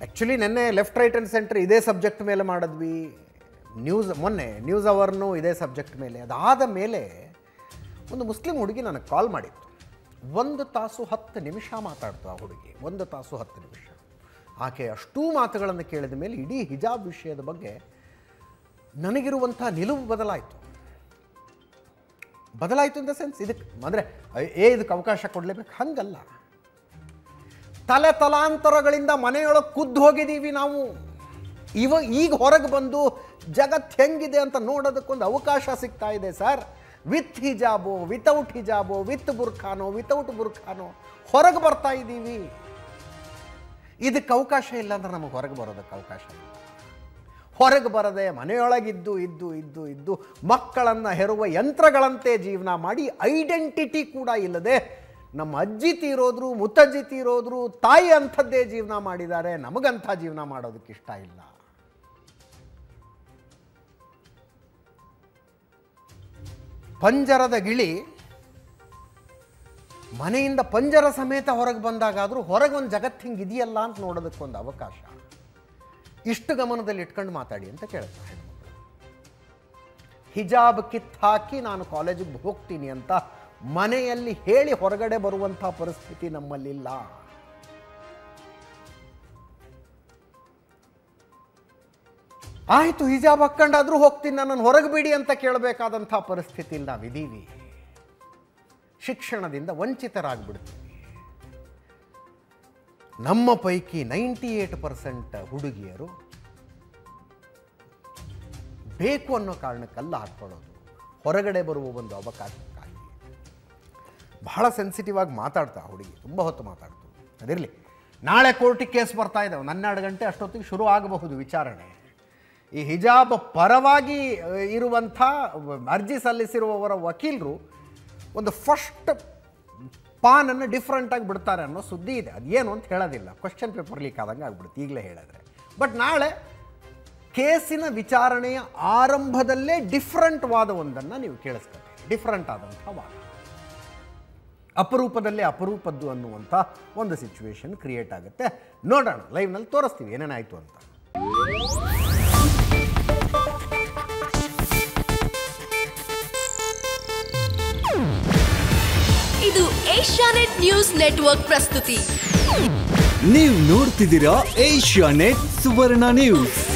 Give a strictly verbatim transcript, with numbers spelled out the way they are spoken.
Actually ನೆನ್ನೆ left right and centre ಇದೇ subject ಮೇಲೆ ಮಾಡಿದ್ವಿ, ನ್ಯೂಸ್ ಮೊನ್ನೆ ನ್ಯೂಸ್ ಅವರ್ನು ಇದೇ ಸಬ್ಜೆಕ್ಟ್ ಮೇಲೆ. ಅದಾದ ಮೇಲೆ ಒಂದು ಮುಸ್ಲಿಂ ಹುಡುಗಿ ನನಗೆ ಕಾಲ್ ಮಾಡಿತ್ತು. ಒಂದು ತಾಸು ಹತ್ತು ನಿಮಿಷ ಮಾತಾಡ್ತು ಆ ಹುಡುಗಿ, ಒಂದು ತಾಸು ಹತ್ತು ನಿಮಿಷ. ಆಕೆ ಅಷ್ಟೂ ಮಾತುಗಳನ್ನು ಕೇಳಿದ ಮೇಲೆ ಇಡೀ ಹಿಜಾಬ್ ವಿಷಯದ ಬಗ್ಗೆ ನನಗಿರುವಂಥ ನಿಲುವು ಬದಲಾಯಿತು. ಬದಲಾಯಿತು ಇನ್ ದ ಸೆನ್ಸ್, ಇದಕ್ಕೆ ಅಂದರೆ ಏ ಇದಕ್ಕೆ ಅವಕಾಶ ಕೊಡಲೇಬೇಕು ಹಂಗಲ್ಲ. ತಲೆ ತಲಾಂತರಗಳಿಂದ ಮನೆಯೊಳಗೆ ಕುದ್ದು ಹೋಗಿದ್ದೀವಿ ನಾವು. ಇವ ಈಗ ಹೊರಗೆ ಬಂದು ಜಗತ್ತು ಹೆಂಗಿದೆ ಅಂತ ನೋಡೋದಕ್ಕೊಂದು ಅವಕಾಶ ಸಿಗ್ತಾ ಇದೆ ಸರ್. ವಿತ್ ಹಿಜಾಬೋ ವಿತೌಟ್ ಹಿಜಾಬೋ, ವಿತ್ ಬುರ್ಖಾನೋ ವಿತೌಟ್ ಬುರ್ಖಾನೋ ಹೊರಗೆ ಬರ್ತಾ ಇದ್ದೀವಿ. ಇದಕ್ಕೆ ಅವಕಾಶ ಇಲ್ಲ ಅಂದ್ರೆ ನಮಗೆ ಹೊರಗೆ ಬರೋದಕ್ಕೆ ಅವಕಾಶ ಇಲ್ಲ. ಹೊರಗೆ ಬರದೆ ಮನೆಯೊಳಗಿದ್ದು ಇದ್ದು ಇದ್ದು ಇದ್ದು ಮಕ್ಕಳನ್ನು ಹೆರುವ ಯಂತ್ರಗಳಂತೆ ಜೀವನ ಮಾಡಿ ಐಡೆಂಟಿಟಿ ಕೂಡ ಇಲ್ಲದೆ ನಮ್ಮ ಅಜ್ಜಿ ತೀರೋದ್ರು, ಮುತ್ತಜ್ಜಿ ತೀರೋದ್ರು, ತಾಯಿ ಅಂಥದ್ದೇ ಜೀವನ ಮಾಡಿದ್ದಾರೆ. ನಮಗಂಥ ಜೀವನ ಮಾಡೋದಕ್ಕೆ ಇಷ್ಟ ಇಲ್ಲ. ಪಂಜರದ ಗಿಳಿ ಮನೆಯಿಂದ ಪಂಜರ ಸಮೇತ ಹೊರಗೆ ಬಂದಾಗಾದರೂ ಹೊರಗೆ ಒಂದು ಜಗತ್ತು ಹಿಂಗೆ ಇದೆಯಲ್ಲ ಅಂತ ನೋಡೋದಕ್ಕೊಂದು ಅವಕಾಶ. ಇಷ್ಟು ಗಮನದಲ್ಲಿ ಇಟ್ಕೊಂಡು ಮಾತಾಡಿ ಅಂತ ಕೇಳ್ತಾರೆ ಹೆಣ್ಮಕ್ಳು. ಹಿಜಾಬ್ ಕಿತ್ತು ಹಾಕಿ ನಾನು ಕಾಲೇಜಿಗೆ ಹೋಗ್ತೀನಿ ಅಂತ ಮನೆಯಲ್ಲಿ ಹೇಳಿ ಹೊರಗಡೆ ಬರುವಂಥ ಪರಿಸ್ಥಿತಿ ನಮ್ಮಲ್ಲಿಲ್ಲ. ಆಯಿತು ಹಿಜಾಬ್ ಹಾಕ್ಕೊಂಡಾದ್ರೂ ಹೋಗ್ತೀನಿ, ನನ್ನನ್ನು ಹೊರಗೆ ಬಿಡಿ ಅಂತ ಕೇಳಬೇಕಾದಂಥ ಪರಿಸ್ಥಿತಿಯಲ್ಲಿ ನಾವಿದ್ದೀವಿ. ಶಿಕ್ಷಣದಿಂದ ವಂಚಿತರಾಗ್ಬಿಡ್ತೀವಿ. ನಮ್ಮ ಪೈಕಿ ನೈಂಟಿ ಏಟ್ ಪರ್ಸೆಂಟ್ ಹುಡುಗಿಯರು ಬೇಕು ಅನ್ನೋ ಕಾರಣಕ್ಕಲ್ಲ ಹಾಕ್ಕೊಳ್ಳೋದು, ಹೊರಗಡೆ ಬರುವ ಒಂದು ಅವಕಾಶಕ್ಕಾಗಿ. ಬಹಳ ಸೆನ್ಸಿಟಿವ್ ಆಗಿ ಮಾತಾಡ್ತಾ ಹುಡುಗಿ, ತುಂಬ ಹೊತ್ತು ಮಾತಾಡ್ತು. ಅದಿರಲಿ, ನಾಳೆ ಕೋರ್ಟಿಗೆ ಕೇಸ್ ಬರ್ತಾ ಇದ್ದಾವೆ. ಹನ್ನೆರಡು ಗಂಟೆ ಅಷ್ಟೊತ್ತಿಗೆ ಶುರು ಆಗಬಹುದು ವಿಚಾರಣೆ. ಈ ಹಿಜಾಬ್ ಪರವಾಗಿ ಇರುವಂಥ ಅರ್ಜಿ ಸಲ್ಲಿಸಿರುವವರ ವಕೀಲರು ಒಂದು ಫಸ್ಟ್ ಪಾನನ್ನು ಡಿಫ್ರೆಂಟಾಗಿ ಬಿಡ್ತಾರೆ ಅನ್ನೋ ಸುದ್ದಿ ಇದೆ. ಅದೇನು ಅಂತ ಹೇಳೋದಿಲ್ಲ, ಕ್ವಶನ್ ಪೇಪರ್ ಲೀಕ್ ಆದಂಗೆ ಆಗ್ಬಿಡುತ್ತೆ ಈಗಲೇ ಹೇಳಿದ್ರೆ. ಬಟ್ ನಾಳೆ ಕೇಸಿನ ವಿಚಾರಣೆಯ ಆರಂಭದಲ್ಲೇ ಡಿಫ್ರೆಂಟ್ ವಾದವೊಂದನ್ನು ನೀವು ಕೇಳಿಸ್ಕೊತೀರಿ. ಡಿಫ್ರೆಂಟ್ ಆದಂಥ ವಾದ, ಅಪರೂಪದಲ್ಲೇ ಅಪರೂಪದ್ದು ಅನ್ನುವಂಥ ಒಂದು ಸಿಚುವೇಶನ್ ಕ್ರಿಯೇಟ್ ಆಗುತ್ತೆ. ನೋಡೋಣ, ಲೈವ್ನಲ್ಲಿ ತೋರಿಸ್ತೀವಿ ಏನೇನಾಯಿತು ಅಂತ. ಇದು ಏಷ್ಯಾನೆಟ್ ನ್ಯೂಸ್ ನೆಟ್ವರ್ಕ್ ಪ್ರಸ್ತುತಿ. ನೀವು ನೋಡ್ತಿದ್ದೀರಾ ಏಷ್ಯಾನೆಟ್ ಸುವರ್ಣ ನ್ಯೂಸ್.